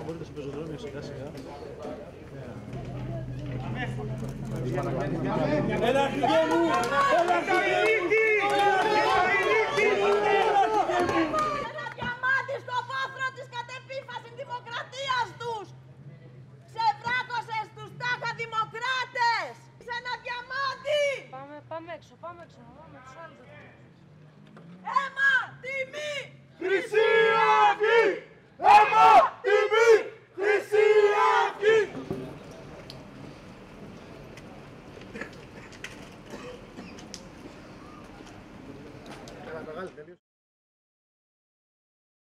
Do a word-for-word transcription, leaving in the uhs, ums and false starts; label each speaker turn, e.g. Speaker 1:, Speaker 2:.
Speaker 1: μπορείτε στο πεζοδρόμιο σιγά σιγά.
Speaker 2: Έλα αρχηγέ μου! Έλα αρχηγέ μου!
Speaker 3: Ένα διαμάντι στο βάθρο της κατεπίφασης δημοκρατίας τους! Ξεβράκωσες τους τάχα δημοκράτες! Σε ένα διαμάντι!
Speaker 4: Πάμε, πάμε έξω, πάμε έξω, πάμε τους άλλους.
Speaker 3: Αίμα, τιμή!
Speaker 2: Χρυσή Αυγή! Αίμα!